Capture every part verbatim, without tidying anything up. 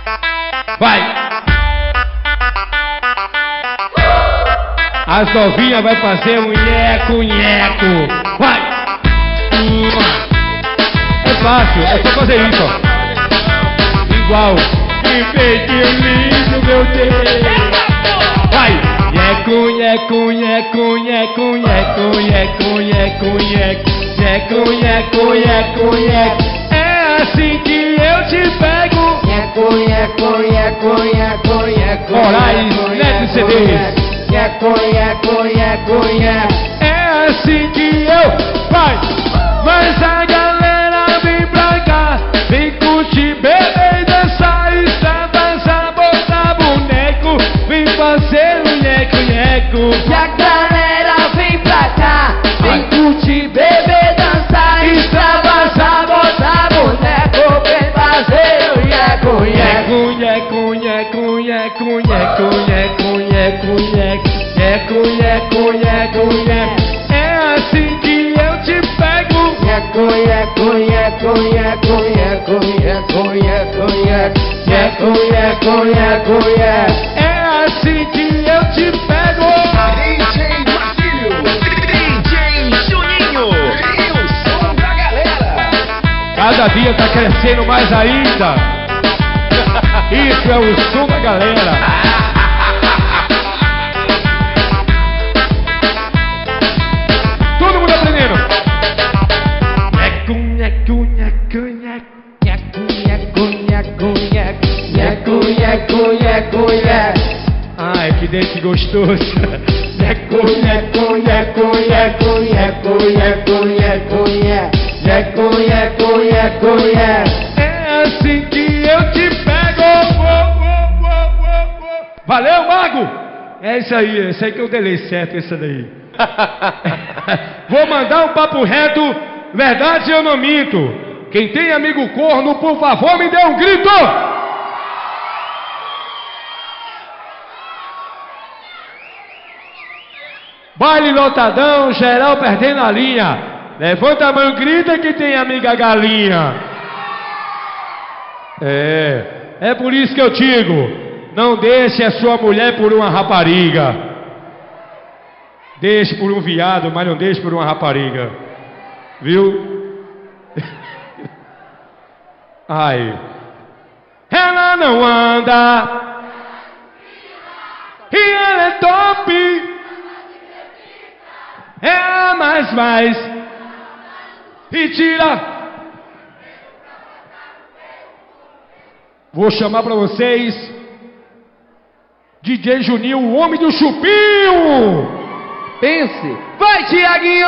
Vai! As novinhas vai fazer um nheco, nheco. Vai! É fácil, é só fazer isso, ó. Igual. Que peitinho lindo, meu Deus. Vai! Nheco, nheco, nheco, nheco, nheco, nheco, nheco, nheco. Nheco, nheco, nheco, nheco. É assim que eu te pego. Nheco, nheco, nheco, nheco, nheco. Moraes, Neto C Ds. Nheco, nheco, nheco, nheco. É assim que eu... Vai! Mas a galera vem pra cá, vem curtir, beber e dançar, extravasar, botar boneco, vem fazer o nheco, nheco. E a galera vem pra cá, vem curtir, beber, dançar, extravasar, botar boneco, vem fazer o nheco, nheco. Nheco, nheco, nheco, nheco, nheco, nheco, nheco, nheco, nheco, nheco, nheco. É assim que eu te pego. Nheco, nheco, nheco, nheco, nheco, nheco, nheco, nheco, nheco, nheco, nheco, nheco. É assim que eu te pego. D J Marcílio, D J Juninho, e o som da galera. Cada dia tá crescendo mais ainda. Isso é o som da galera. Todo mundo aprendendo. Nheco, nheco, nheco, nheco. Nheco, nheco, nheco, nheco, nheco, nheco, nheco, nheco. Ai, que dente gostoso. Nheco, nheco, nheco, nheco, nheco, nheco, nheco, nheco, nheco, nheco, nheco, nheco. É assim que eu te pego. Valeu, Mago! É isso aí, esse aí que eu delei certo, esse daí. Vou mandar um papo reto, verdade eu não minto. Quem tem amigo corno, por favor, me dê um grito! Baile lotadão, geral perdendo a linha. Levanta a mão e grita que tem amiga galinha. É, é por isso que eu digo, não deixe a sua mulher por uma rapariga. Deixe por um viado, mas não deixe por uma rapariga. Viu? Ai. Ela não anda e ela é top. É a mais mais. E tira. Vou chamar pra vocês D J Juninho, o homem do chupinho. Pense. Vai, Tiaguinho!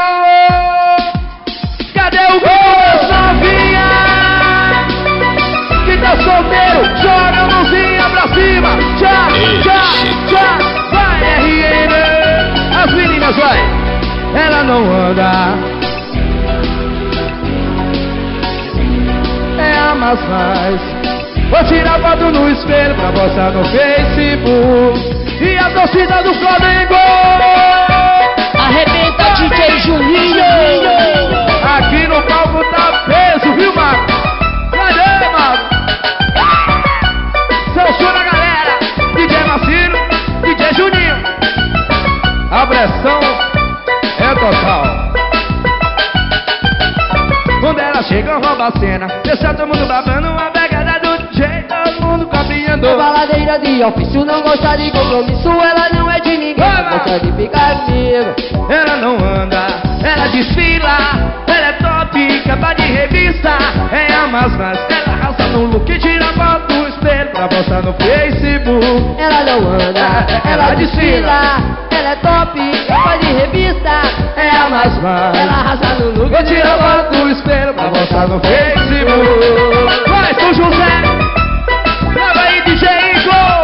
Cadê o gol, novinha? Quem tá solteiro, joga a mãozinha pra cima. Tchá, tchá, tchá. Vai, R N. As meninas, vai. Ela não anda. É a mais mais. Vou tirar foto no espelho pra postar no Facebook. E a torcida do Flamengo. Arrebenta D J Juninho. Aqui no palco tá peso, viu, Mago? Cadê, Mago? Seu show na galera. D J Marcílio, D J Juninho. A pressão é total. Quando ela chega, rouba a cena. Deixa todo mundo babando uma pegada do D J. Todo mundo copiando. Baladeira de ofício, não gosta de compromisso. Ela não é de ninguém, não gosta de ficar comigo. Ela não anda, ela desfila. Ela é top, capa de revista. É a mais mais, ela arrasa no look. Tira foto do espelho pra postar no Facebook. Ela não anda, ela desfila. Ela é top, capa de revista. É a mais mais, ela arrasa no look. eu tiro a foto do espelho pra postar no Facebook. Vai, São José, leva aí D J Igor.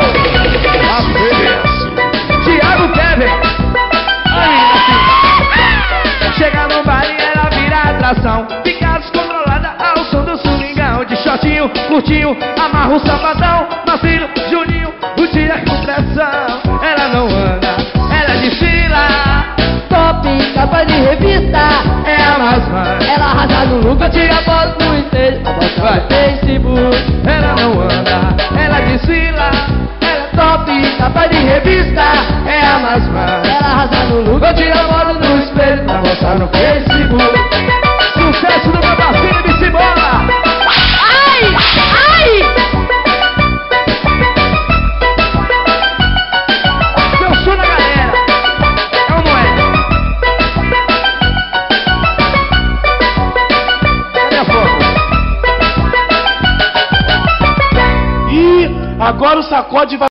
Thiago Kevin. Aí, assim. Chega no baile, ela vira atração. Fica descontrolada ao som do swingão. De shortinho, curtinho, amarra o sapatão. Marcílio, Juninho, o dia com pressão. Ela não anda, ela desfila. Top, capa de revista. É a mais mais, Ela arrasa no look, tira foto no espelho. Pra postar no Facebook. ela não anda, ela revista é a mais fácil. Ela arrasa no look. Vou tirar foto no espelho pra postar no Facebook. Sucesso do meu parceiro M C Bola. Ai, ai. Eu sou na galera. É ou não é? Cadê a foto? E agora o sacode vai